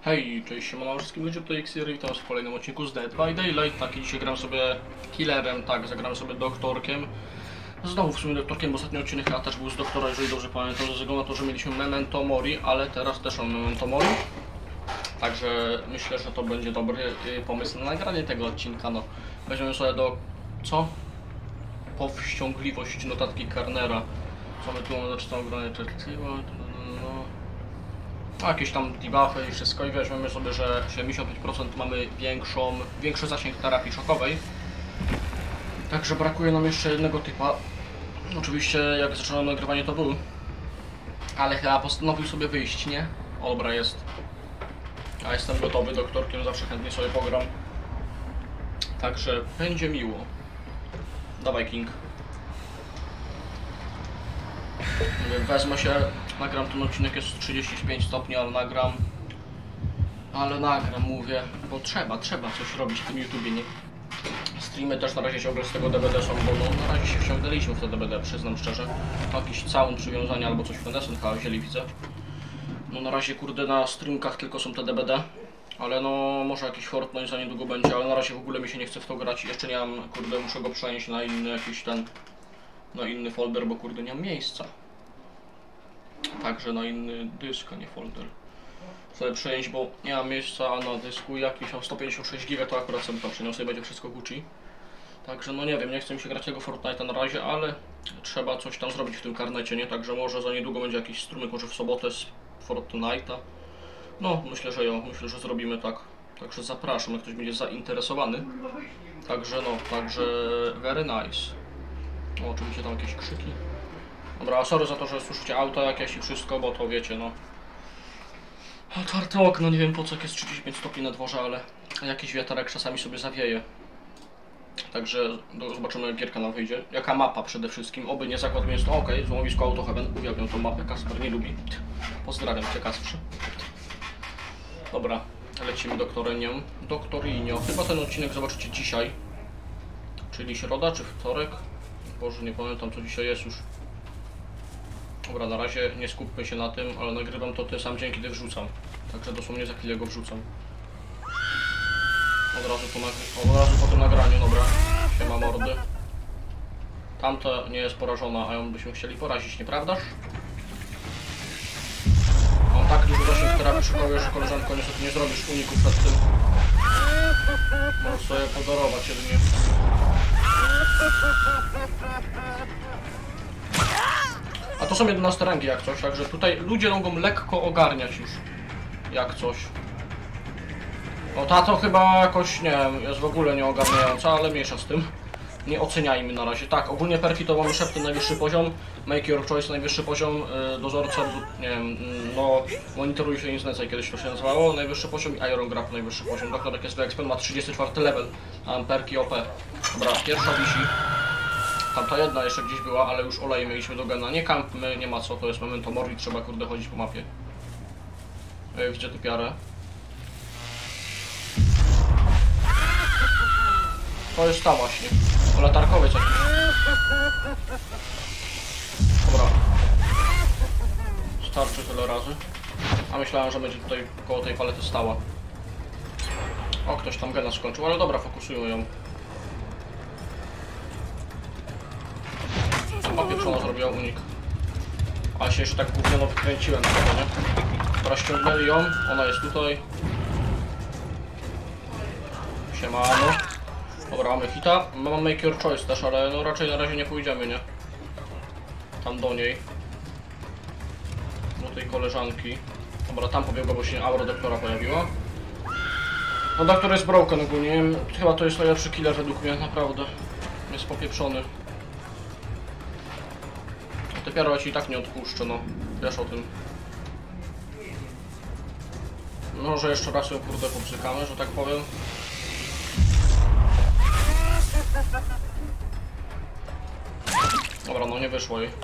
Hej, cześć, siemano wszystkim ludziom, to Xir, witam was w kolejnym odcinku z Dead by Daylight. Tak, i dzisiaj gram sobie killerem, tak, zagram sobie doktorkiem. Znowu w sumie doktorkiem, bo ostatni odcinek chyba też był z doktora, jeżeli dobrze pamiętam, ze względu na to, że mieliśmy Memento Mori, ale teraz też mam Memento Mori. Także myślę, że to będzie dobry pomysł na nagranie tego odcinka, no. Weźmiemy sobie do... co? Powściągliwość notatki Karnera. Co my tu mamy, zaczynamy granie czerwcowa, no. Jakieś tam debuffy i wszystko i weźmiemy sobie, że 75% mamy większy zasięg terapii szokowej. Także brakuje nam jeszcze jednego typa. Oczywiście jak zaczynałem nagrywanie to był. Ale chyba postanowił sobie wyjść, nie? Dobra, jest. Ja jestem gotowy, doktorkiem zawsze chętnie sobie pogram. Także będzie miło. Dawaj, King. Wezmę się, nagram ten odcinek, jest 35 stopni, ale nagram, mówię, bo trzeba coś robić w tym YouTubie, nie? Streamy też na razie ciągle z tego DBD są, bo no, na razie się wciągnęliśmy w te DBD, przyznam szczerze. Jakiś całym przywiązanie albo coś w NSN chyba wzięli, widzę. No na razie kurde na streamkach tylko są te DBD, ale no może jakiś Fortnite za niedługo będzie, ale na razie w ogóle mi się nie chce w to grać. Jeszcze nie mam, kurde, muszę go przenieść na inny jakiś na inny folder, bo kurde nie mam miejsca. Także na inny dysk, a nie folder. Sobie przenieść, bo nie mam miejsca na dysku. Jakiś mam 156 GB, to akurat sobie to przeniosę i będzie wszystko Gucci. Także no nie wiem, nie chcę mi się grać tego Fortnite'a na razie, ale trzeba coś tam zrobić w tym karnecie, nie? Także może za niedługo będzie jakiś strumyk, może w sobotę z Fortnite'a. No, myślę, że myślę, że zrobimy tak. Także zapraszam, jak ktoś będzie zainteresowany. Także no, very nice. No, oczywiście tam jakieś krzyki. Dobra, sorry za to, że słyszycie auta jakieś i wszystko, bo to wiecie, no. Otwarte okno, nie wiem po co, jak jest 35 stopni na dworze, ale jakiś wiaterek czasami sobie zawieje. Także zobaczymy, jak gierka nam wyjdzie. Jaka mapa przede wszystkim, oby nie zakład mięso. Okej, złomowisko Autoheaven, uwielbiam tą mapę, Kasper nie lubi. Pozdrawiam cię, Kasprze. Dobra, lecimy doktorinio. Chyba ten odcinek zobaczycie dzisiaj. Czyli środa, czy wtorek? Boże, nie pamiętam co dzisiaj jest już. Dobra, na razie nie skupmy się na tym, ale nagrywam to ten sam dzień, kiedy wrzucam. Także dosłownie za chwilę go wrzucam. Od razu po tym nagraniu, dobra. Siema mordy. Tamta nie jest porażona, a ją byśmy chcieli porazić, nieprawdaż? Mam tak dużo zasięg terapii szokowej, że koleżanko niestety nie zrobisz uniku przed tym. Możesz sobie podarować jedynie. A to są 11 rangi jak coś, także tutaj ludzie mogą lekko ogarniać już. Jak coś. No ta to chyba jakoś, nie wiem, jest w ogóle nieogarniająca, ale mniejsza z tym. Nie oceniajmy na razie. Tak, ogólnie perki to mamy szepty najwyższy poziom, make your choice najwyższy poziom, dozorca, nie wiem, no monitoruj się inznecaj, kiedyś to się nazywało, najwyższy poziom i Iron Grab najwyższy poziom. Doktorek jest wyexpert, ma 34 level, a mam perki OP. Dobra, pierwsza wisi. Tamta jedna jeszcze gdzieś była, ale już olej mieliśmy do gena. Nie kampmy, nie ma co, to jest Memento Mori, trzeba kurde chodzić po mapie. Widzę typiarę. To jest ta właśnie. Latarkowiec jakiś. Dobra. Starczy tyle razy. A myślałem, że będzie tutaj koło tej palety stała. O, ktoś tam gena skończył, ale dobra, fokusujmy ją. Papieprzona zrobiła unik. A się jeszcze tak gówniano wykręciłem na tego, nie? Dobra, ściągnęli ją, ona jest tutaj. Siemano. Dobra, mamy hita. Mam make your choice też, ale no raczej na razie nie pójdziemy, nie? Tam do niej. Do tej koleżanki. Dobra, tam pobiegła, bo się aura doktora pojawiła. No doktor jest broken ogólnie. Chyba to jest najlepszy killer według mnie, naprawdę. Jest popieprzony. Te piaro ci i tak nie odpuszczę, no. Wiesz o tym. Może jeszcze raz ją kurde poprzykamy, że tak powiem. Dobra, no nie wyszło jej.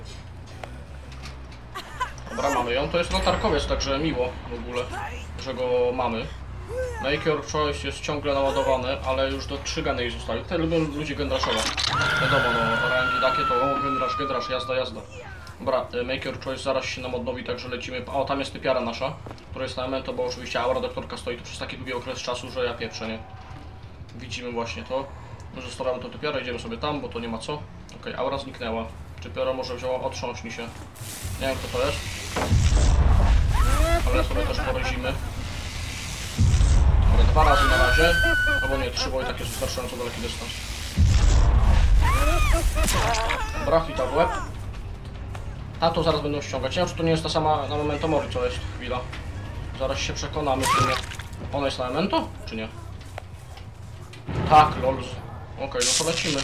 Dobra, mamy ją. To jest latarkowiec, także miło w ogóle, że go mamy. Make your choice jest ciągle naładowany, ale już do 3 geny jej zostały. Tutaj lubią ludzie gendraszować. Wiadomo, no rangi takie to o, gendrasz, jazda. Dobra, make your choice zaraz się nam odnowi, także lecimy. O, tam jest typiara nasza, która jest na memento, bo oczywiście aura doktorka stoi tu przez taki długi okres czasu, że ja pieprzę, nie? Widzimy właśnie to. Zostawiamy tą typiarę, idziemy sobie tam, bo to nie ma co. Okej, aura zniknęła. Typiara może wzięła, otrząśnij się. Nie wiem kto to jest. Ale sobie też porozimy. Dobra, 2 razy na razie. Albo nie, 3, bo i tak jest wystarczająco daleki dystans. Dobra, hita w łeb. A to zaraz będą ściągać. Nie wiem, czy to nie jest ta sama na Memento Mori, co jest chwila. Zaraz się przekonamy, czy nie. Ona jest na Memento, czy nie? Tak, lols. Okej, no to lecimy.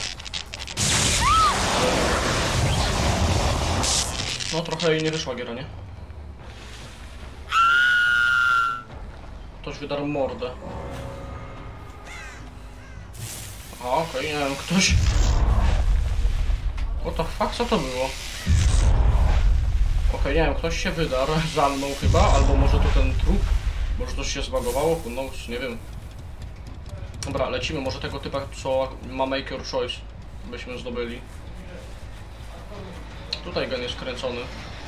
No trochę jej nie wyszła giera, nie? Ktoś wydarł mordę. Aha, okej, nie wiem, ktoś... What the fuck, co to było? Okej, nie wiem, ktoś się wydarł za mną chyba, albo może to ten trup. Może coś się zbagowało, no nie wiem. Dobra, lecimy, może tego typa, co ma make your choice, byśmy zdobyli. Tutaj gen jest kręcony.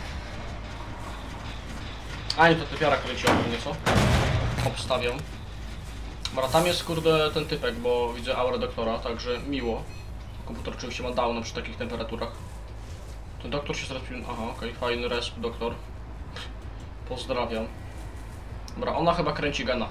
A nie, to typiara kręci ogólnie, co? Obstawiam. Dobra, tam jest kurde ten typek, bo widzę aurę doktora, także miło. Komputer oczywiście ma downa przy takich temperaturach. Ten doktor się zrespił. Aha, okej, fajny resp, doktor. Pozdrawiam. Dobra, ona chyba kręci gena.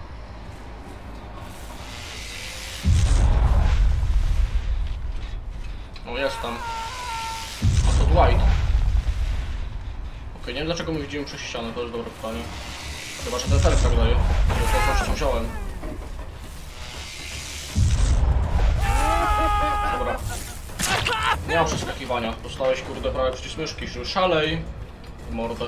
O, jest tam. A to Dwight. Okej, nie wiem dlaczego my widzimy przez ścianę, to jest dobre pytanie. Chyba, że ten felk tak daje. To coś wziąłem. Dobra. Nie ma przeskakiwania. Dostałeś kurde prawie przycisk myszki. Szalej. Mordę.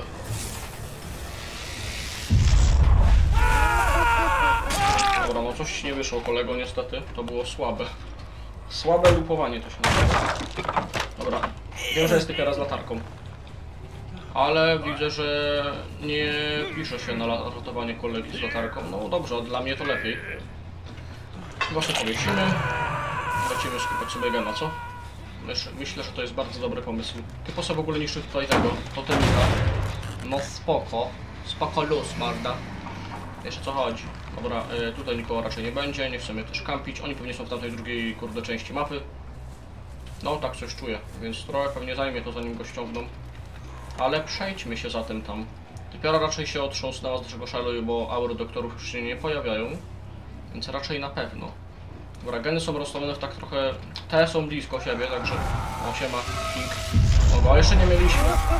Dobra, no coś nie wyszło kolego niestety. To było słabe. Słabe lupowanie to się nazywa. Dobra. Wiem, że jest typiara z latarką. Ale widzę, że nie pisze się na ratowanie kolegi z latarką. No dobrze, dla mnie to lepiej. Właśnie powiesimy. Lecimy skupać sobie gena, co? Myślę, że to jest bardzo dobry pomysł. Ty po co w ogóle niszczy tutaj tego totemika? No spoko. Spoko luz, Marda. Wiesz o co chodzi. Dobra, tutaj nikogo raczej nie będzie, nie chcemy też kampić. Oni pewnie są w tamtej drugiej kurde części mapy. No tak coś czuję, więc trochę pewnie zajmie to zanim go ściągną. Ale przejdźmy się zatem tam. Typiara raczej się otrząsnęła z naszego szaleju, bo aury doktorów już się nie pojawiają. Więc raczej na pewno. Dobra, geny są rozstawione w tak trochę... Te są blisko siebie, także... O, siema, King. O, a jeszcze nie mieliśmy.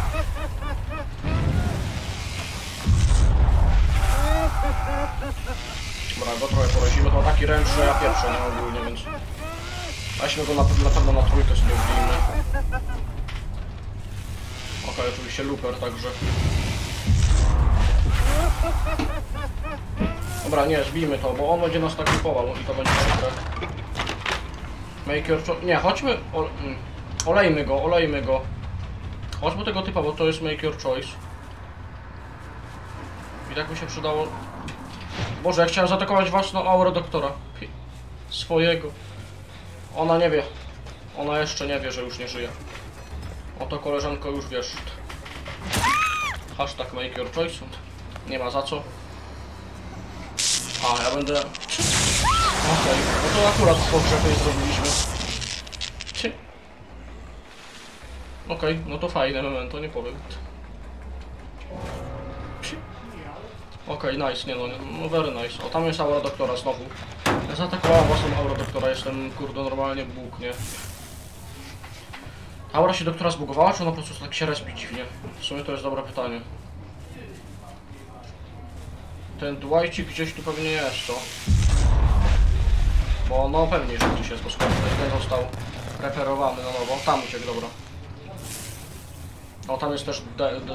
Dobra, go trochę porazimy, to ma taki ręcz, że ja pierwszy, nie ogólnie, więc... Weźmy go na pewno na trójkę sobie wbijmy. Okej, oczywiście looper, także... Dobra, nie, zbijmy to, bo on będzie nas tak kupował i to będzie przykre. Make your choice... Nie, chodźmy... Olejmy go. Chodźmy tego typa, bo to jest make your choice. I tak mi się przydało... Boże, ja chciałem zaatakować własną aurę doktora. Swojego. Ona nie wie. Ona jeszcze nie wie, że już nie żyje. Oto koleżanko, już wiesz. Hashtag make your choice. Nie ma za co. A, ja będę... Okej, no to akurat w pogrzebie zrobiliśmy. Okej, no to fajne memento, nie powiem. Okej, nice, nie no, very nice. O, tam jest aura doktora znowu. Ja zaatakowałem własną aurę doktora, jestem kurde normalnie Bóg, nie? Aura się doktora zbugowała, czy ona po prostu tak się respi dziwnie? W sumie to jest dobre pytanie. Ten Dwightik gdzieś tu pewnie jest, co? Bo no pewnie, że gdzieś jest, bo skoro ten został reperowany na nowo. Tam uciekł, dobra. O, tam jest też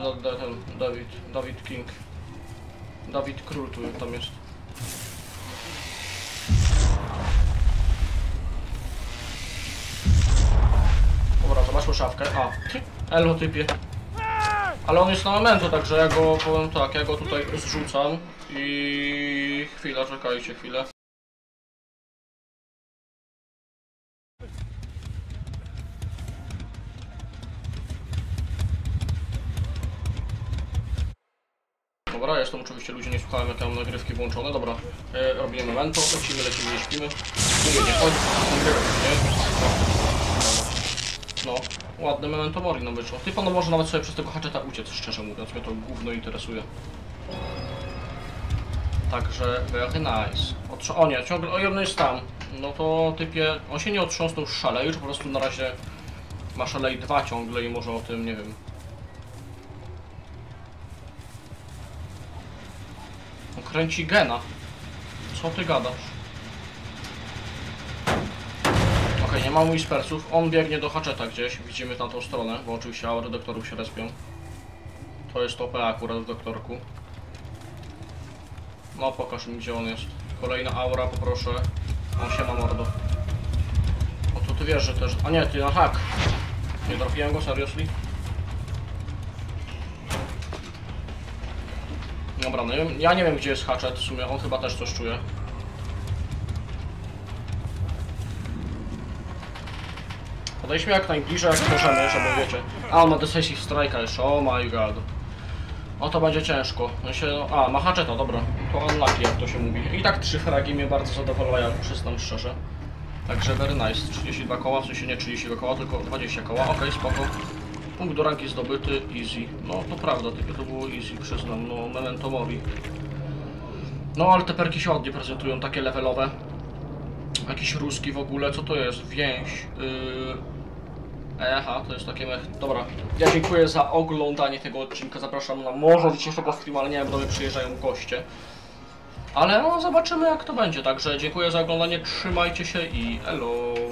David King. Dawid Król tu tam jest. Dobra, zobaczmy szafkę. A, elo typie. Ale on jest na memento, także ja go powiem tak, ja go tutaj zrzucam i... Chwila, czekajcie chwilę. Dobra, jestem oczywiście, ludzie nie słuchałem, jak ja mam nagrywki włączone. Dobra, robimy memento, lecimy, nie śpimy. Mówię, nie chodź, nie? No, ładne memento mori nam wyszło. Typa, no może nawet sobie przez tego haczeta uciec, szczerze mówiąc, mnie to gówno interesuje. Także very nice. O nie, ciągle, o jedno jest tam. No to typie, on się nie otrząsnął z szalej, czy po prostu na razie ma szalej 2 ciągle i może o tym, nie wiem. On kręci gena. Co ty gadasz? Okej, nie ma mu dispersów. On biegnie do haczeta gdzieś. Widzimy na tą stronę, bo oczywiście aury doktorów się respią. To jest OP akurat w doktorku. No pokaż mi, gdzie on jest. Kolejna aura, poproszę. On się ma mordo. O to ty wiesz, że też... A nie, ty na hak. Nie trafiłem go, seriously? Dobra, no ja nie wiem, gdzie jest haczet, w sumie on chyba też coś czuje. Podejdźmy jak najbliżej, jak możemy, żeby wiecie. A, on ma Decisive Strike'a jeszcze, oh my god. O, to będzie ciężko. A, ma haczeta, dobra. To unlucky, jak to się mówi. I tak 3 fragi mnie bardzo zadowalają, przyznam szczerze. Także very nice. 32 koła, w sensie nie 32 koła, tylko 20 koła. Okej, spoko. Punkt do ranki zdobyty, easy. No to prawda, tylko to było easy, przyznam. No, memento mori. No, ale te perki się ładnie prezentują, takie levelowe. Jakiś ruski w ogóle, co to jest? Więź. Aha, to jest takie mech. Dobra, ja dziękuję za oglądanie tego odcinka. Zapraszam na może dzisiejszego streama, ale nie wiem, do mnie przyjeżdżają goście. Ale no, zobaczymy jak to będzie. Także dziękuję za oglądanie, trzymajcie się i elo.